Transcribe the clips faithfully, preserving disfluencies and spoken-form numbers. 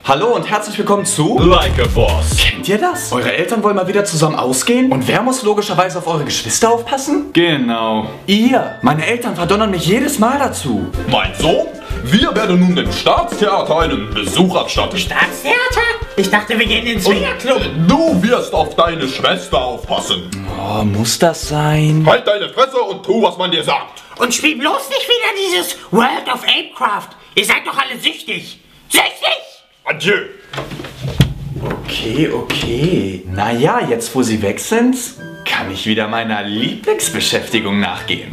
Hallo und herzlich willkommen zu Like a Boss. Kennt ihr das? Eure Eltern wollen mal wieder zusammen ausgehen und wer muss logischerweise auf eure Geschwister aufpassen? Genau. Ihr! Meine Eltern verdonnern mich jedes Mal dazu. Mein Sohn, wir werden nun dem Staatstheater einen Besuch abstatten. Staatstheater? Ich dachte, wir gehen ins Swingerclub. Du wirst auf deine Schwester aufpassen. Oh, muss das sein? Halt deine Fresse und tu, was man dir sagt. Und spiel bloß nicht wieder dieses World of Apecraft. Ihr seid doch alle süchtig. Süchtig! Adieu. Okay, okay. Naja, jetzt wo sie weg sind, kann ich wieder meiner Lieblingsbeschäftigung nachgehen.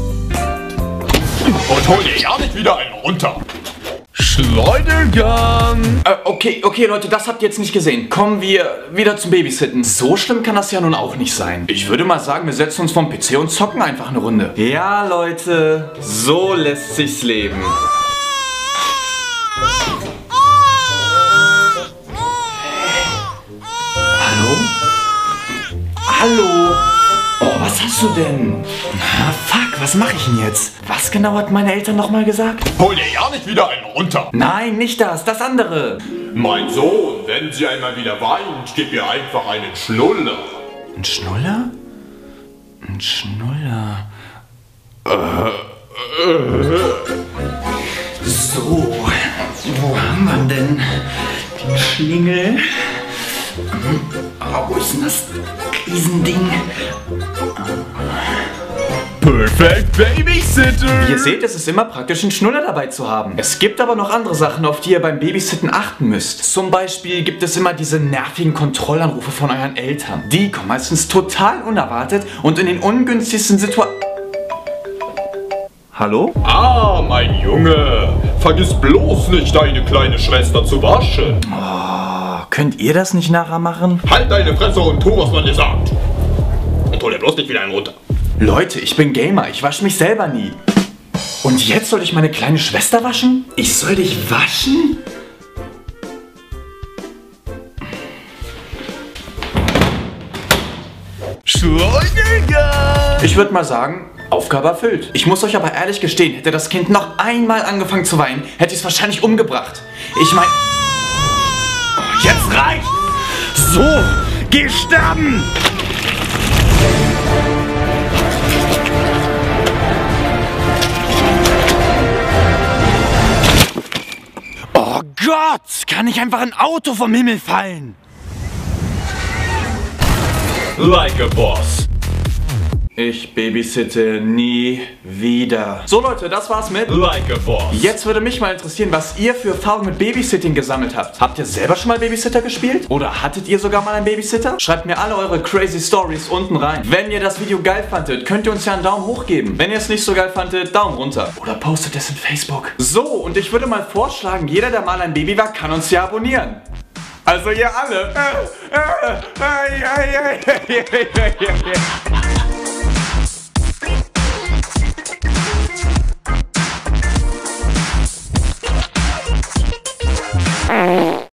Und hol dir ja nicht wieder einen runter. Schleudergang. Äh, okay, okay, Leute, das habt ihr jetzt nicht gesehen. Kommen wir wieder zum Babysitten. So schlimm kann das ja nun auch nicht sein. Ich würde mal sagen, wir setzen uns vom P C und zocken einfach eine Runde. Ja, Leute, so lässt sich's leben. Hallo? Hallo? Oh, was hast du denn? Ah, fuck, was mache ich denn jetzt? Was genau hat meine Eltern nochmal gesagt? Hol dir ja nicht wieder einen runter. Nein, nicht das, das andere. Mein Sohn, wenn sie einmal wieder weint, gib ihr einfach einen Schnuller. Ein Schnuller? Ein Schnuller. So, wo haben wir denn den Schlingel? Oh, wo ist denn das Riesending? Perfect Babysitter. Wie ihr seht, es ist immer praktisch, einen Schnuller dabei zu haben. Es gibt aber noch andere Sachen, auf die ihr beim Babysitten achten müsst. Zum Beispiel gibt es immer diese nervigen Kontrollanrufe von euren Eltern. Die kommen meistens total unerwartet und in den ungünstigsten Situationen. Hallo? Ah, mein Junge. Vergiss bloß nicht, deine kleine Schwester zu waschen. Oh, könnt ihr das nicht nachher machen? Halt deine Fresse und tu, was man dir sagt. Und hol dir bloß nicht wieder einen runter. Leute, ich bin Gamer, ich wasche mich selber nie. Und jetzt soll ich meine kleine Schwester waschen? Ich soll dich waschen? Schleudergang. Ich würde mal sagen, Aufgabe erfüllt. Ich muss euch aber ehrlich gestehen, hätte das Kind noch einmal angefangen zu weinen, hätte ich es wahrscheinlich umgebracht. Ich mein... Oh, jetzt reicht! So, geh sterben! Oh Gott! Kann nicht einfach ein Auto vom Himmel fallen? Like a Boss. Ich babysitte nie wieder. So Leute, das war's mit Like a Boss. Jetzt würde mich mal interessieren, was ihr für Erfahrungen mit Babysitting gesammelt habt. Habt ihr selber schon mal Babysitter gespielt? Oder hattet ihr sogar mal einen Babysitter? Schreibt mir alle eure crazy Stories unten rein. Wenn ihr das Video geil fandet, könnt ihr uns ja einen Daumen hoch geben. Wenn ihr es nicht so geil fandet, Daumen runter. Oder postet es in Facebook. So, und ich würde mal vorschlagen, jeder, der mal ein Baby war, kann uns ja abonnieren. Also ihr alle. Äh, äh, äh, äh, äh, äh, äh, äh, äh.